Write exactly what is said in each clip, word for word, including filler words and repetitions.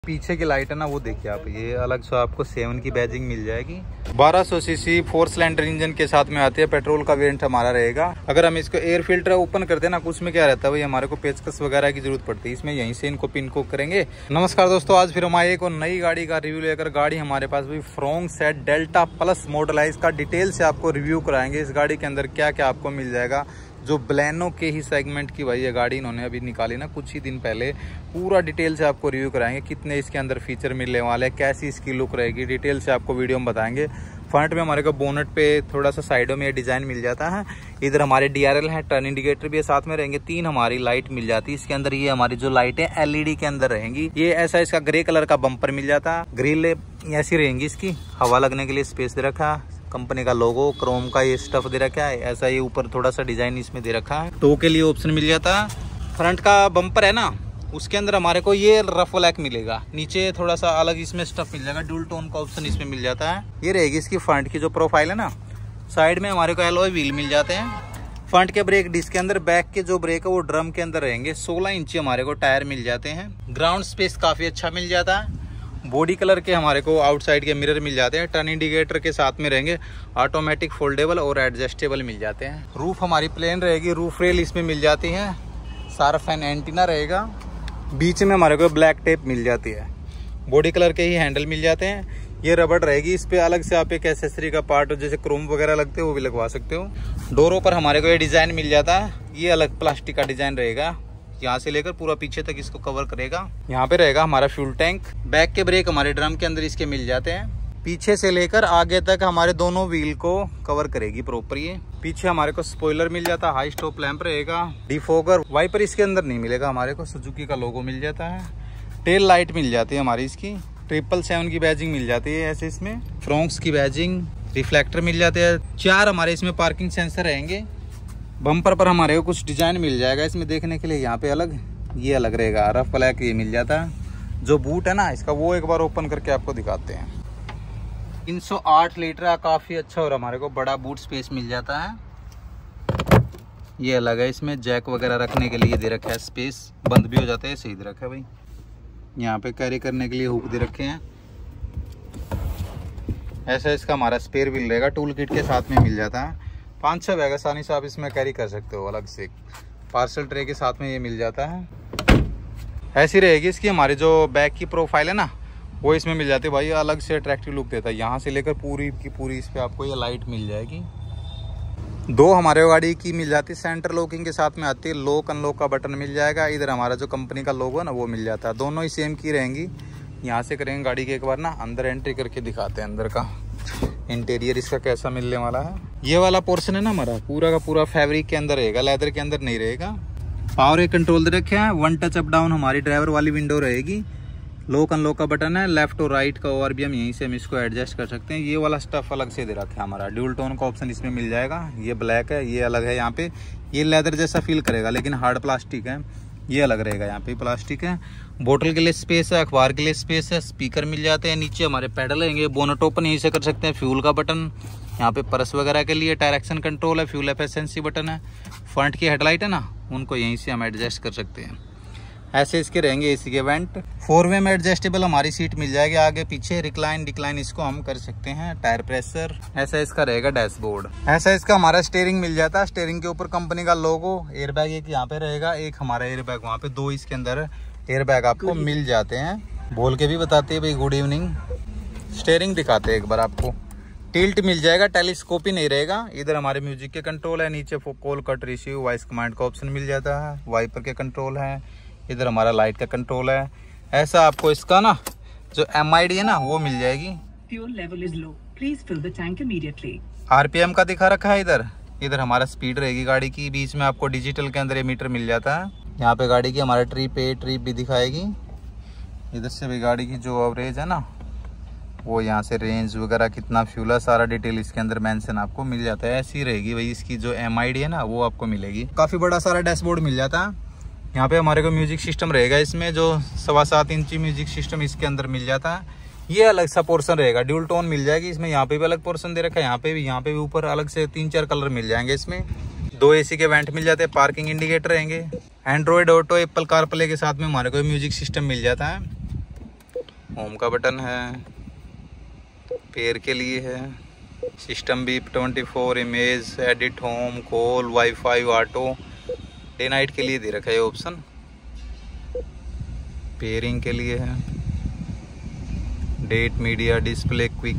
पीछे की लाइट है ना वो देखिए आप, ये अलग से आपको सेवन की बैजिंग मिल जाएगी। बारह सौ सीसी फोर सिलेंडर इंजन के साथ में आती है। पेट्रोल का वेरिएंट हमारा रहेगा। अगर हम इसको एयर फिल्टर ओपन करते हैं ना, कुछ में क्या रहता है भाई, हमारे को पेचकस वगैरह की जरूरत पड़ती है। इसमें यहीं से इनको पिन को करेंगे। नमस्कार दोस्तों, आज फिर हमारे एक और नई गाड़ी का रिव्यू लेकर गाड़ी हमारे पास भाई फ्रोंग सेट डेल्टा प्लस मॉडल है। इसका डिटेल से आपको रिव्यू कराएंगे। इस गाड़ी के अंदर क्या क्या आपको मिल जाएगा। जो ब्लेनो के ही सेगमेंट की भाई ये गाड़ी इन्होंने अभी निकाली ना कुछ ही दिन पहले, पूरा डिटेल से आपको रिव्यू कराएंगे। कितने इसके अंदर फीचर मिलने वाले हैं, कैसी इसकी लुक रहेगी, डिटेल से आपको वीडियो में बताएंगे। फ्रंट में हमारे को बोनट पे थोड़ा सा साइडों में ये डिजाइन मिल जाता है। इधर हमारे डी आर एल है, टर्न इंडिकेटर भी साथ में रहेंगे। तीन हमारी लाइट मिल जाती है इसके अंदर। ये हमारी जो लाइटें एल ई डी के अंदर रहेंगी। ये ऐसा इसका ग्रे कलर का बम्पर मिल जाता है। ग्रिल ऐसी रहेंगी इसकी, हवा लगने के लिए स्पेस दे रखा है। कंपनी का लोगो क्रोम का ये स्टफ दे रखा है। ऐसा ये ऊपर थोड़ा सा डिजाइन इसमें दे रखा है। टो के लिए ऑप्शन मिल जाता है। फ्रंट का बम्पर है ना, उसके अंदर हमारे को ये रफ ब्लैक मिलेगा। नीचे थोड़ा सा अलग इसमें स्टफ मिल जाएगा। डुअल टोन का ऑप्शन इसमें मिल जाता है। ये रहेगी इसकी फ्रंट की जो प्रोफाइल है ना। साइड में हमारे को एलॉय व्हील मिल जाते हैं। फ्रंट के ब्रेक डिस्क के अंदर, बैक के जो ब्रेक है वो ड्रम के अंदर रहेंगे। सोलह इंची हमारे को टायर मिल जाते हैं। ग्राउंड स्पेस काफी अच्छा मिल जाता है। बॉडी कलर के हमारे को आउटसाइड के मिरर मिल जाते हैं। टर्न इंडिकेटर के साथ में रहेंगे। ऑटोमेटिक फोल्डेबल और एडजस्टेबल मिल जाते हैं। रूफ हमारी प्लेन रहेगी। रूफ रेल इसमें मिल जाती है। सारा फैन एंटीना रहेगा। बीच में हमारे को ब्लैक टेप मिल जाती है। बॉडी कलर के ही हैंडल मिल जाते हैं। ये रबड़ रहेगी। इस पे अलग से आप एक एक्सेसरी का पार्ट जैसे क्रोम वगैरह लगते हो वो भी लगवा सकते हो। डोरों पर हमारे को ये डिजाइन मिल जाता है। ये अलग प्लास्टिक का डिजाइन रहेगा। यहाँ से लेकर पूरा पीछे तक इसको कवर करेगा। यहाँ पे रहेगा हमारा फ्यूल टैंक। बैक के ब्रेक हमारे ड्रम के अंदर इसके मिल जाते हैं। पीछे से लेकर आगे तक हमारे दोनों व्हील को कवर करेगी प्रॉपर। ये पीछे हमारे को स्पॉइलर मिल जाता है। हाई स्टॉप लैंप रहेगा। डिफोगर वाइपर इसके अंदर नहीं मिलेगा हमारे को। सुजुकी का लोगो मिल जाता है। टेल लाइट मिल जाती है हमारी इसकी। ट्रिपल सेवन की बैजिंग मिल जाती है ऐसे इसमें। फ्रोंक्स की बैजिंग, रिफ्लेक्टर मिल जाते हैं। चार हमारे इसमें पार्किंग सेंसर रहेंगे। बम्पर पर हमारे को कुछ डिजाइन मिल जाएगा इसमें देखने के लिए। यहाँ पे अलग, ये अलग रहेगा। रफ ब्लैक ये मिल जाता है। जो बूट है ना इसका वो एक बार ओपन करके आपको दिखाते हैं। तीन सौ आठ लीटर का काफी अच्छा और हमारे को बड़ा बूट स्पेस मिल जाता है। ये अलग है। इसमें जैक वगैरह रखने के लिए दे रखा है स्पेस। बंद भी हो जाता है, सही दे रखा है भाई। यहाँ पे कैरी करने के लिए हुक दे रखे हैं। ऐसा इसका हमारा स्पेयर व्हील रहेगा। टूल किट के साथ में मिल जाता है। पाँच छः बैग आसानी से आप इसमें कैरी कर सकते हो। अलग से पार्सल ट्रे के साथ में ये मिल जाता है। ऐसी रहेगी इसकी हमारी जो बैक की प्रोफाइल है ना, वो इसमें मिल जाती है भाई। अलग से अट्रैक्टिव लुक देता है। यहाँ से लेकर पूरी की पूरी इस पे आपको ये लाइट मिल जाएगी। दो हमारे गाड़ी की मिल जाती है। सेंटर लॉकिंग के साथ में आती है। लॉक अनलॉक का बटन मिल जाएगा। इधर हमारा जो कंपनी का लोगो है ना वो मिल जाता है। दोनों ही सेम की रहेंगी। यहाँ से करेंगे गाड़ी के एक बार ना अंदर एंट्री करके दिखाते हैं अंदर का इंटीरियर इसका कैसा मिलने वाला है। ये वाला पोर्शन है ना हमारा पूरा का पूरा फैब्रिक के अंदर रहेगा, लेदर के अंदर नहीं रहेगा। पावर एक कंट्रोल दे रखे हैं। वन टच अप डाउन हमारी ड्राइवर वाली विंडो रहेगी। लॉक अनलॉक का बटन है। लेफ्ट और राइट का और भी हम यहीं से हम इसको एडजस्ट कर सकते हैं। ये वाला स्टफ अलग से दे रखा है हमारा। ड्यूल टोन का ऑप्शन इसमें मिल जाएगा। ये ब्लैक है, ये अलग है। यहाँ पे ये लेदर जैसा फील करेगा लेकिन हार्ड प्लास्टिक है। ये अलग रहेगा। यहाँ पे प्लास्टिक है। बोतल के लिए स्पेस है। अखबार के लिए स्पेस है। स्पीकर मिल जाते हैं। नीचे हमारे पैडल रहेंगे। बोनट ओपन यहीं से कर सकते हैं। फ्यूल का बटन यहाँ पे पर्स वगैरह के लिए। डायरेक्शन कंट्रोल है। फ्यूल एफिशिएंसी बटन है। फ्रंट की हेडलाइट है ना, उनको यहीं से हम एडजस्ट कर सकते हैं। ऐसे इसके रहेंगे एसी के वेंट। फोर वे में एडजस्टेबल हमारी सीट मिल जाएगी। आगे पीछे रिक्लाइन डिक्लाइन इसको हम कर सकते हैं। Tyre pressure. ऐसा इसका रहेगा डैशबोर्ड। ऐसा इसका हमारा स्टीयरिंग मिल जाता है। स्टीयरिंग के ऊपर कंपनी का लोगो। एयर बैग एक यहाँ पे रहेगा, एक हमारा एयर बैग वहाँ पे। दो इसके अंदर एयर बैग आपको मिल जाते हैं। बोल के भी बताते हैं भाई गुड इवनिंग। स्टीयरिंग दिखाते हैं एक बार आपको। टिल्ट मिल जाएगा। टेलीस्कोप ही नहीं रहेगा। इधर हमारे म्यूजिक के कंट्रोल है। नीचे call cut receive voice command का ऑप्शन मिल जाता है। वाइपर के कंट्रोल है। इधर हमारा लाइट का कंट्रोल है। ऐसा आपको इसका ना जो एम आई डी है ना वो मिल जाएगी। Fuel level is low, please fill the tank immediately. R P M का दिखा रखा है इधर। इधर हमारा स्पीड रहेगी गाड़ी की। बीच में आपको डिजिटल के अंदर ये मीटर मिल जाता है। यहाँ पे गाड़ी की हमारा ट्रिप ए ट्रिप भी दिखाएगी। इधर से भी गाड़ी की जो एवरेज है ना वो, यहाँ से रेंज वगैरह कितना फ्यूल है सारा डिटेल इसके अंदर मेंशन आपको मिल जाता है। ऐसी रहेगी भाई इसकी जो एम आई डी है ना वो आपको मिलेगी। काफी बड़ा सारा डैशबोर्ड मिल जाता है। यहाँ पे हमारे को म्यूजिक सिस्टम रहेगा। इसमें जो सवा सात इंची म्यूजिक सिस्टम इसके अंदर मिल जाता है। ये अलग सा पोर्शन रहेगा। ड्यूल टोन मिल जाएगी इसमें। यहाँ पे भी अलग पोर्शन दे रखा है। यहाँ पे भी यहाँ पे भी ऊपर अलग से तीन चार कलर मिल जाएंगे इसमें। दो एसी के वेंट मिल जाते हैं। पार्किंग इंडिकेटर रहेंगे। Android auto Apple car play के साथ में हमारे को म्यूजिक सिस्टम मिल जाता है। होम का बटन है, पैर के लिए है, सिस्टम भी twenty four, image, edit, home, call, wifi, auto, day night के लिए दे रखा है ये ऑप्शन। पेयरिंग के लिए है, date, media, display, quick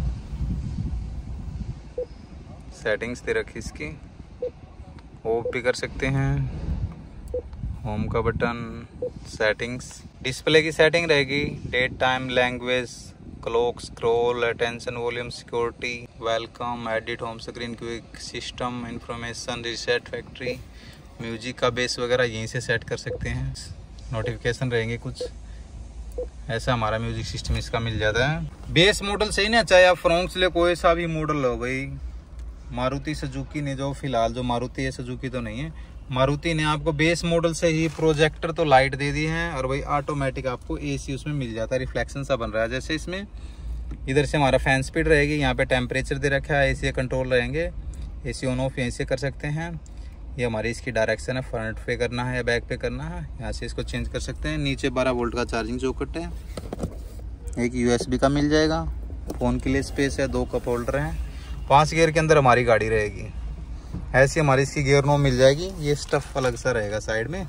settings दे रखी इसकी, ऑफ भी कर सकते हैं। होम का बटन, सेटिंग्स, डिस्प्ले की सेटिंग रहेगी, date, time, language, clock, scroll, attention, volume, security, welcome, edit, home screen, quick, system, information, reset, factory, music का बेस वगैरह यहीं से सेट कर सकते हैं। नोटिफिकेशन रहेंगे कुछ, ऐसा हमारा म्यूजिक सिस्टम इसका मिल जाता है। बेस मॉडल सही ना, चाहे आप फ्रोंक्स ले कोई सा भी मॉडल लो भाई। मारुति सुजुकी ने जो फिलहाल जो मारुति है, सुजुकी तो नहीं है, मारुति ने आपको बेस मॉडल से ही प्रोजेक्टर तो लाइट दे दी है और भाई ऑटोमेटिक आपको एसी उसमें मिल जाता है, रिफ्लेक्शन सा बन रहा है। जैसे इसमें इधर से हमारा फैन स्पीड रहेगी, यहाँ पे टेम्परेचर दे रखा है, एसी कंट्रोल रहेंगे, एसी ऑन ऑफ यहीं से कर सकते हैं। ये हमारी इसकी डायरेक्शन है, फ्रंट पे करना है या बैक पे करना है, यहाँ से इसको चेंज कर सकते हैं। नीचे बारह वोल्ट का चार्जिंग सॉकेट है, एक यूएसबी का मिल जाएगा, फ़ोन के लिए स्पेस है, दो कप होल्डर हैं, पांच गियर के अंदर हमारी गाड़ी रहेगी। ऐसी हमारी इसकी गियर नो मिल जाएगी, ये स्टफ अलग सा रहेगा साइड में।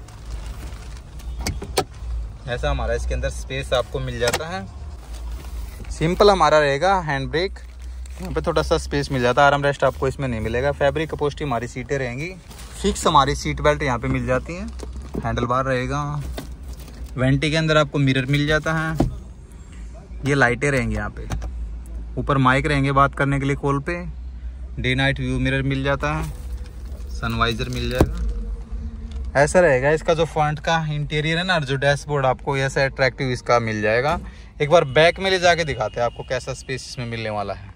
ऐसा हमारा इसके अंदर स्पेस आपको मिल जाता है। सिंपल हमारा रहेगा, हैंड ब्रेक, यहाँ पे थोड़ा सा स्पेस मिल जाता है, आर्म रेस्ट आपको इसमें नहीं मिलेगा। फैब्रिक अपहोल्स्ट्री हमारी सीटें रहेंगी, फिक्स हमारी सीट बेल्ट यहाँ पे मिल जाती हैं, हैंडल बार रहेगा, वेंटी के अंदर आपको मिरर मिल जाता है, ये लाइटें रहेंगी यहाँ पे, ऊपर माइक रहेंगे बात करने के लिए कॉल पे, डे नाइट व्यू मिरर मिल जाता है, सनवाइजर मिल जाएगा। ऐसा रहेगा इसका जो फ्रंट का इंटीरियर है ना, जो डैशबोर्ड आपको ऐसा अट्रैक्टिव इसका मिल जाएगा। एक बार बैक में ले जाके दिखाते हैं आपको कैसा स्पेस इसमें मिलने वाला है।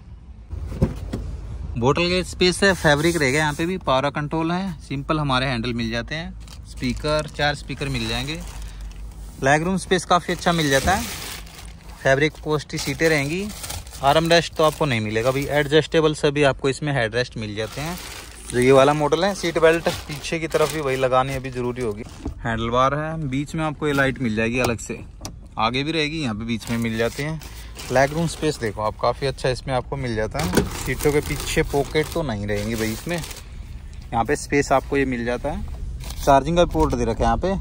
बोतल के स्पेस है, फैब्रिक रहेगा, यहाँ पे भी पावर कंट्रोल है, सिंपल हमारे हैंडल मिल जाते हैं, स्पीकर, चार स्पीकर मिल जाएंगे, लेग रूम स्पेस काफ़ी अच्छा मिल जाता है, फैब्रिक पोस्टी सीटें रहेंगी, आर्म रेस्ट तो आपको नहीं मिलेगा भाई, एडजस्टेबल सभी आपको इसमें हेड रेस्ट मिल जाते हैं। जो ये वाला मॉडल है, सीट बेल्ट पीछे की तरफ भी वही लगानी अभी ज़रूरी होगी। हैंडल बार है, बीच में आपको ये लाइट मिल जाएगी अलग से, आगे भी रहेगी, यहाँ पे बीच में मिल जाते हैं। लेग रूम स्पेस देखो आप, काफ़ी अच्छा इसमें आपको मिल जाता है। सीटों के पीछे पॉकेट तो नहीं रहेंगी भाई इसमें, यहाँ पे स्पेस आपको ये मिल जाता है। चार्जिंग का पोर्ट दे रखा है यहाँ पे,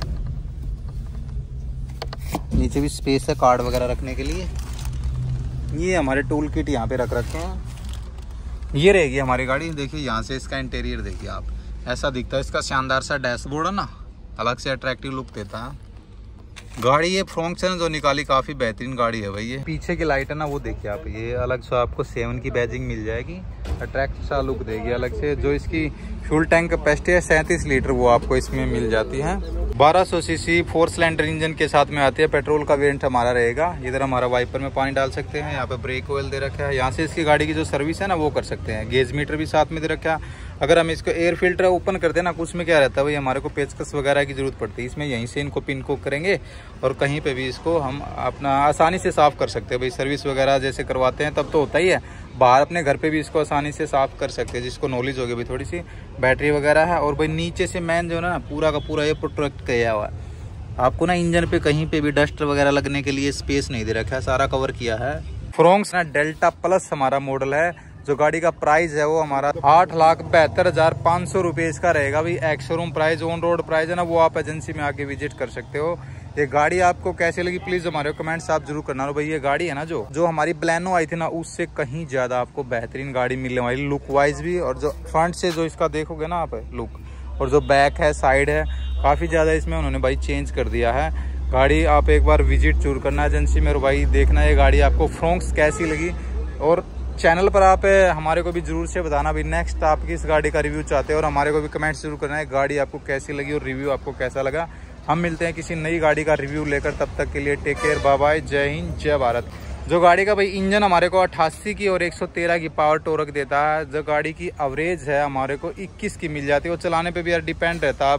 नीचे भी स्पेस है कार्ड वगैरह रखने के लिए। ये हमारे टूल किट यहाँ पे रख रखे हैं। ये रहेगी हमारी गाड़ी, देखिए यहाँ से इसका इंटीरियर देखिए आप, ऐसा दिखता है। इसका शानदार सा डैशबोर्ड है ना, अलग से अट्रैक्टिव लुक देता है। गाड़ी ये फ्रोंक्स है ना जो निकाली, काफ़ी बेहतरीन गाड़ी है भाई। ये पीछे की लाइट है ना, वो देखिए आप, ये अलग से आपको सेवन की बैजिंग मिल जाएगी, अट्रैक्ट सा लुक देगी अलग से। जो इसकी फ्यूल टैंक कैपेसिटी है सैंतीस लीटर, वो आपको इसमें मिल जाती है। बारह सौ सीसी फोर सिलेंडर इंजन के साथ में आती है, पेट्रोल का वेरिएंट हमारा रहेगा। इधर हमारा वाइपर में पानी डाल सकते हैं, यहाँ पे ब्रेक ऑयल दे रखा है, यहाँ से इसकी गाड़ी की जो सर्विस है ना वो कर सकते हैं। गेज मीटर भी साथ में दे रखा है। अगर हम इसको एयर फिल्टर ओपन करते हैं ना, कुछ में क्या रहता है भाई, हमारे को पेचकस वगैरह की जरूरत पड़ती है, इसमें यहीं से इनको पिन को करेंगे और कहीं पे भी इसको हम अपना आसानी से साफ कर सकते हैं भाई। सर्विस वगैरह जैसे करवाते हैं तब तो होता ही है, बाहर अपने घर पे भी इसको आसानी से साफ कर सकते हैं, जिसको नॉलेज होगी भाई थोड़ी सी। बैटरी वगैरह है, और भाई नीचे से मैन जो है ना पूरा का पूरा ये प्रोटेक्ट किया हुआ है आपको ना, इंजन पे कहीं पे भी डस्ट वगैरह लगने के लिए स्पेस नहीं दे रखा है, सारा कवर किया है। फ्रोंक्स ना डेल्टा प्लस हमारा मॉडल है, जो गाड़ी का प्राइस है वो हमारा आठ लाख बहत्तर हजार पाँच सौ रुपये इसका रहेगा भाई। Ex showroom price, on road price है ना, वो आप एजेंसी में आके विजिट कर सकते हो। ये गाड़ी आपको कैसी लगी प्लीज हमारे कमेंट्स आप जरूर करना। भाई ये गाड़ी है ना जो जो हमारी ब्लैनो आई थी ना, उससे कहीं ज्यादा आपको बेहतरीन गाड़ी मिलने वाली, लुक वाइज भी, और जो फ्रंट से जो इसका देखोगे ना आप लुक, और जो बैक है, साइड है, काफी ज्यादा इसमें उन्होंने भाई चेंज कर दिया है। गाड़ी आप एक बार विजिट जरूर करना एजेंसी में, और भाई देखना ये गाड़ी आपको फ्रोंक्स कैसी लगी। और चैनल पर आप हमारे को भी जरूर से बताना भी नेक्स्ट आप किस गाड़ी का रिव्यू चाहते हैं, और हमारे को भी कमेंट्स जरूर करना है गाड़ी आपको कैसी लगी और रिव्यू आपको कैसा लगा। हम मिलते हैं किसी नई गाड़ी का रिव्यू लेकर, तब तक के लिए टेक केयर, बाय बाय, जय हिंद, जय भारत। जो गाड़ी का भाई इंजन हमारे को अट्ठासी की और एक सौ तेरह की पावर टोरक देता है, जो गाड़ी की एवरेज है हमारे को इक्कीस की मिल जाती है। वो चलाने पे भी यार डिपेंड रहता है।